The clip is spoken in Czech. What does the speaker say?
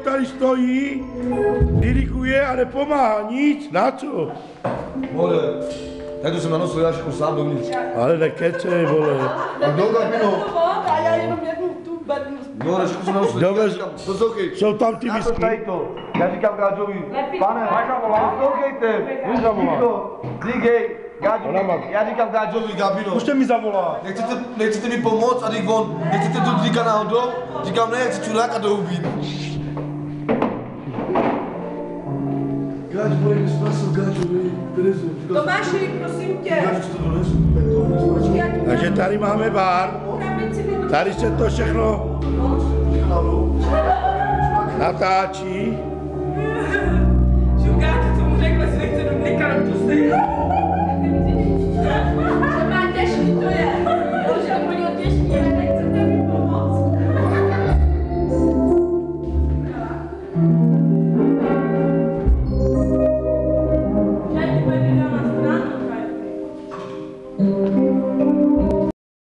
tady stojí, diriguje a nepomáhá nic, na co? Vole, tak to jsem nanosil, já šel sám dovnitř. Ale nekecej, vole. A kdo Gabino? A já jenom jednu tu bednu. No, ale všechno jsem nanosil, já říkám, poslouchej. Jsou tam ty Já to whisky. tady to. Já říkám Gáčovi, pane, poslouchejte. Díky, já říkám Gáčovi, Gabino. Můžete mi zavolat. Nechcete mi pomoct a když on, nechcete to říkat náhodou? Říkám, ne, chci čuráka to ubít. Gáč, bude espresso, Gáčovi, Terezu. Tomáši, prosím tě. Gáč, to donesu. Počkej, já ti Takže tady máme bar, tady se to všechno natáčí. Žukáči, co mu řekl, že nechce do mlika, do pusty.